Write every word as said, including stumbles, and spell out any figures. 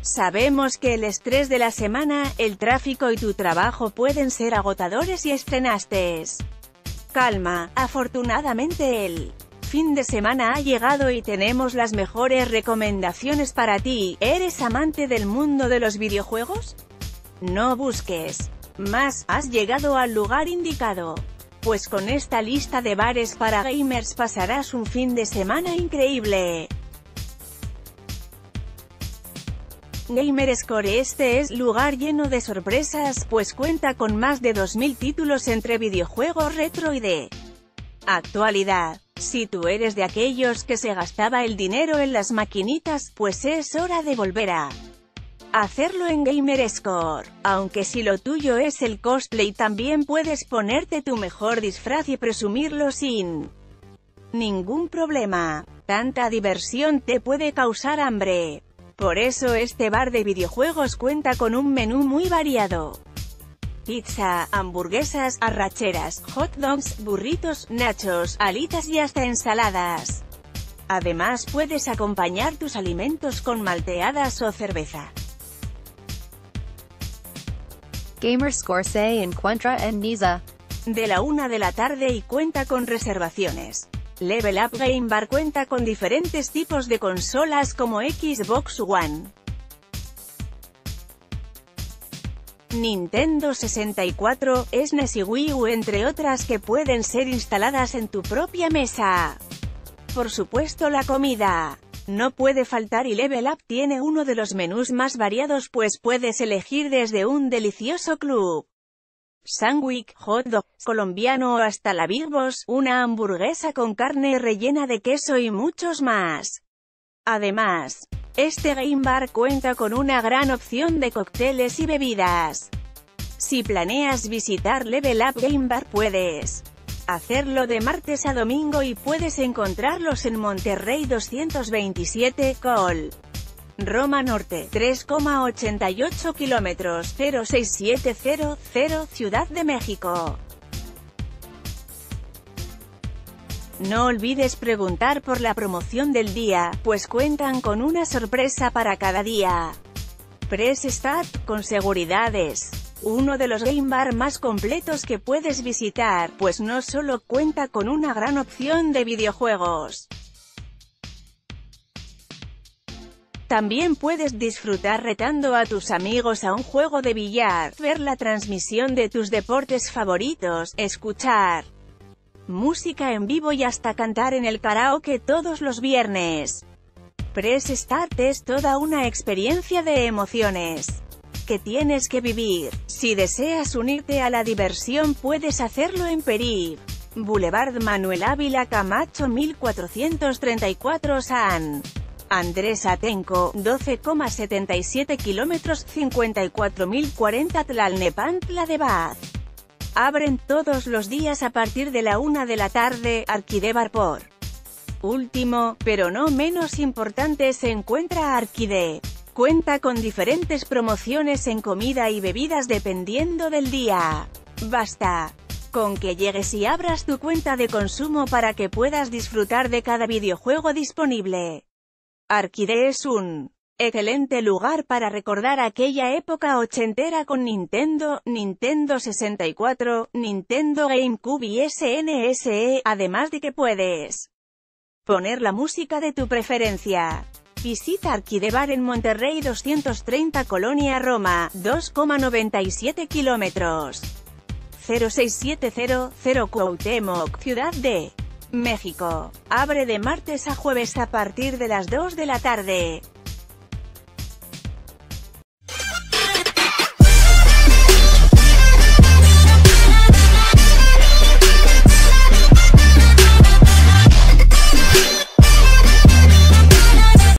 Sabemos que el estrés de la semana, el tráfico y tu trabajo pueden ser agotadores y estrenaste. Calma, afortunadamente el fin de semana ha llegado y tenemos las mejores recomendaciones para ti. ¿Eres amante del mundo de los videojuegos? No busques más, has llegado al lugar indicado. Pues con esta lista de bares para gamers pasarás un fin de semana increíble. Gamerscore. Este es lugar lleno de sorpresas, pues cuenta con más de dos mil títulos entre videojuegos retro y de actualidad. Si tú eres de aquellos que se gastaba el dinero en las maquinitas, pues es hora de volver a hacerlo en Gamerscore. Aunque si lo tuyo es el cosplay, también puedes ponerte tu mejor disfraz y presumirlo sin ningún problema. Tanta diversión te puede causar hambre. Por eso este bar de videojuegos cuenta con un menú muy variado. Pizza, hamburguesas, arracheras, hot dogs, burritos, nachos, alitas y hasta ensaladas. Además puedes acompañar tus alimentos con malteadas o cerveza. Gamerscore se encuentra en Niza. De la una de la tarde y cuenta con reservaciones. Level Up Game Bar cuenta con diferentes tipos de consolas como Xbox One, Nintendo sesenta y cuatro, S N E S y Wii U, entre otras que pueden ser instaladas en tu propia mesa. Por supuesto, la comida no puede faltar y Level Up tiene uno de los menús más variados, pues puedes elegir desde un delicioso club sándwich, hot dog colombiano o hasta la Big Boss, una hamburguesa con carne rellena de queso y muchos más. Además, este game bar cuenta con una gran opción de cócteles y bebidas. Si planeas visitar Level Up Game Bar, puedes hacerlo de martes a domingo y puedes encontrarlos en Monterrey doscientos veintisiete, Col. Roma Norte, tres coma ochenta y ocho kilómetros, cero seis siete cero cero, Ciudad de México. No olvides preguntar por la promoción del día, pues cuentan con una sorpresa para cada día. Press Start, con seguridad es uno de los game bar más completos que puedes visitar, pues no solo cuenta con una gran opción de videojuegos. También puedes disfrutar retando a tus amigos a un juego de billar, ver la transmisión de tus deportes favoritos, escuchar música en vivo y hasta cantar en el karaoke todos los viernes. Press Start es toda una experiencia de emociones que tienes que vivir. Si deseas unirte a la diversión, puedes hacerlo en Perif Boulevard Manuel Ávila Camacho mil cuatrocientos treinta y cuatro, San Andrés Atenco, doce coma setenta y siete kilómetros, cincuenta y cuatro mil cuarenta, Tlalnepantla de Baz. Abren todos los días a partir de la una de la tarde. Arcade Bar. Por último, pero no menos importante, se encuentra Arcade. Cuenta con diferentes promociones en comida y bebidas dependiendo del día. Basta con que llegues y abras tu cuenta de consumo para que puedas disfrutar de cada videojuego disponible. Arcade es un excelente lugar para recordar aquella época ochentera con Nintendo, Nintendo sesenta y cuatro, Nintendo GameCube y S N E S, además de que puedes poner la música de tu preferencia. Visita Arcade Bar en Monterrey doscientos treinta, Colonia Roma, dos coma noventa y siete kilómetros, cero seis siete cero cero, Cuauhtémoc, Ciudad de México. Abre de martes a jueves a partir de las dos de la tarde.